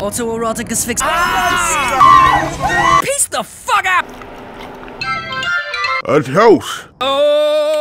Autoerotic asphyxia. Peace the fuck up! Het house. Oh!